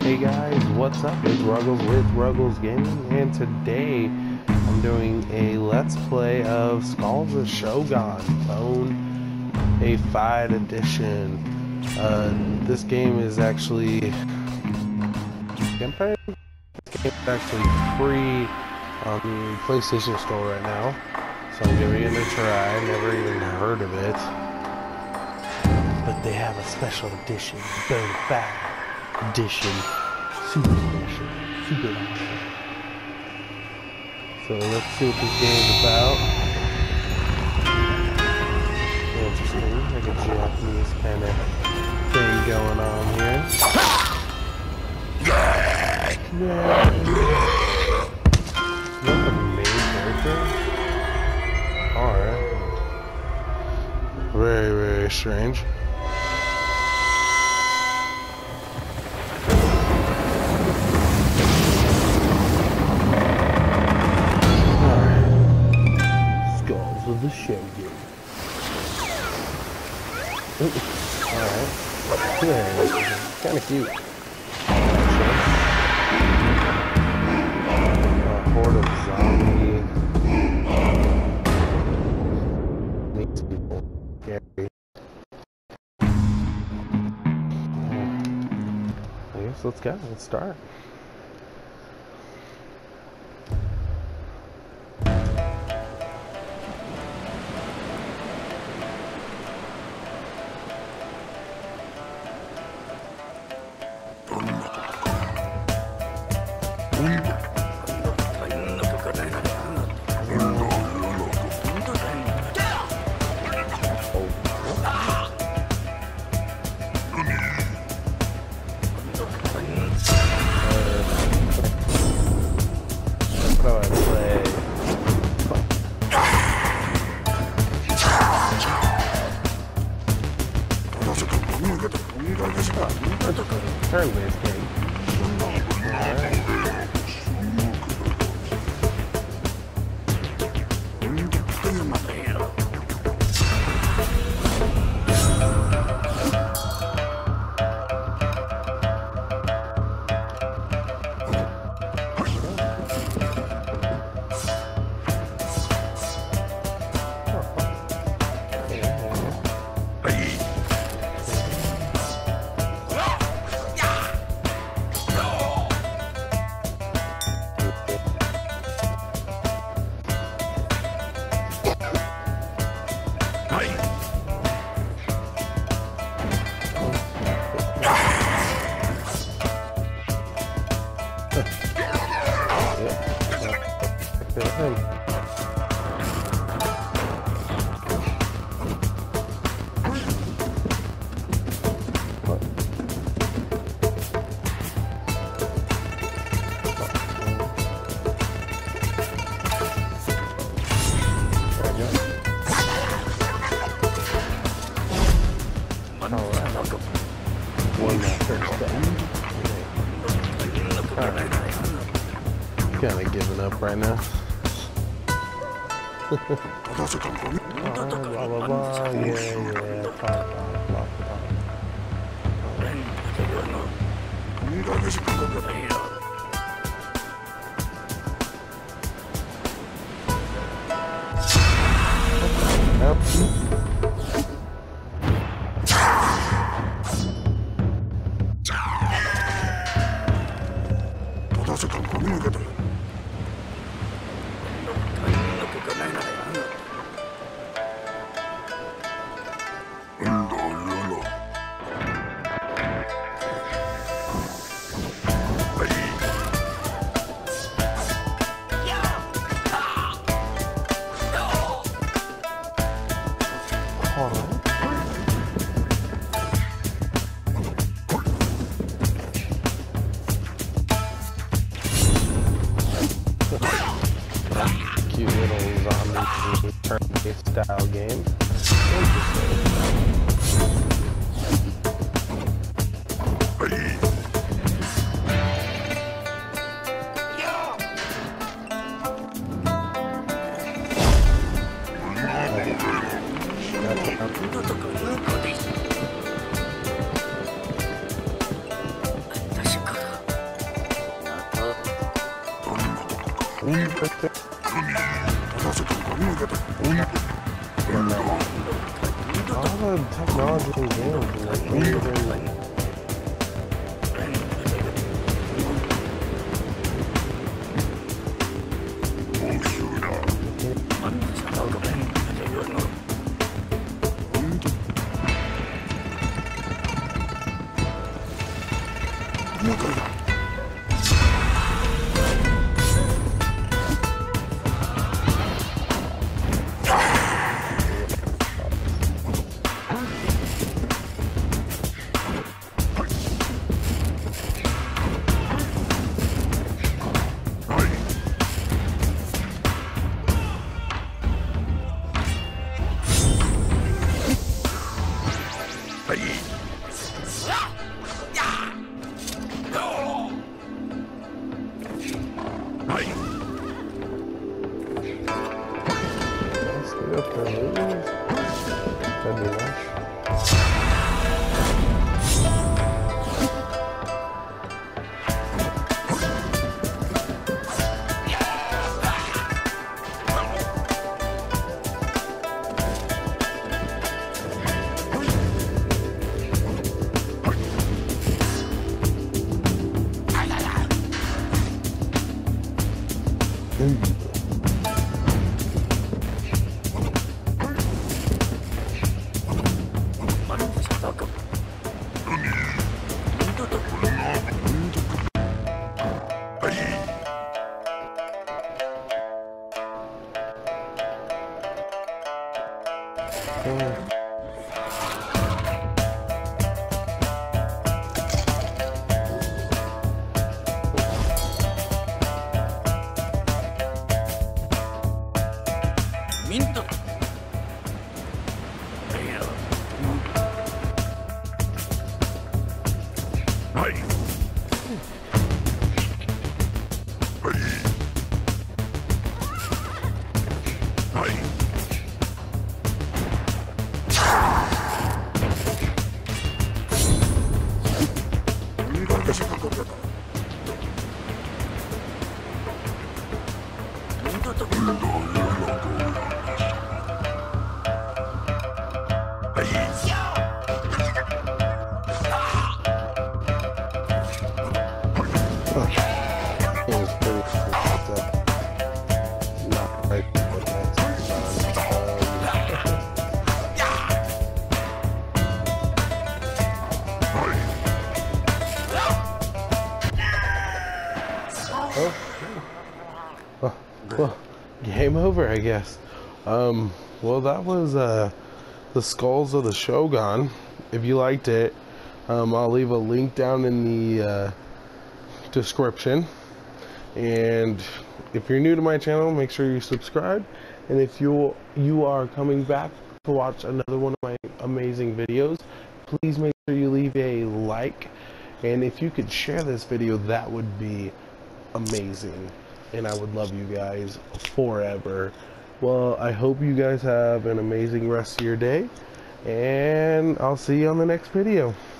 Hey guys, what's up? It's Ruggles with Ruggles Gaming, and today I'm doing a Let's Play of Skulls of Shogun, Bone a Fight Edition. This game is actually... This game is actually free on the PlayStation Store right now, so I'm giving it a try. Never even heard of it. But they have a special edition, Bone Fight Edition, Super Edition, Super Edition. So let's see what this game is about. Interesting, like a Japanese kind of thing going on here. Yeah. Is that the main character? Alright. Very, very strange. Of the Shogun. Alright. Yeah, it's kind of cute. A horde of zombie meats people. Scary. I guess let's go. Let's start. Turn-based game. Kind of giving up right now. Blah, blah, blah. Yeah. Talk. Cute little zombie turn-based style game. All the technology in games and like well, game over, I guess. Well, that was the Skulls of the Shogun. If you liked it, I'll leave a link down in the description. And if you're new to my channel, make sure you subscribe. And if you are coming back to watch another one of my amazing videos, please make sure you leave a like. And if you could share this video, that would be amazing. And I would love you guys forever. Well, I hope you guys have an amazing rest of your day. And I'll see you on the next video.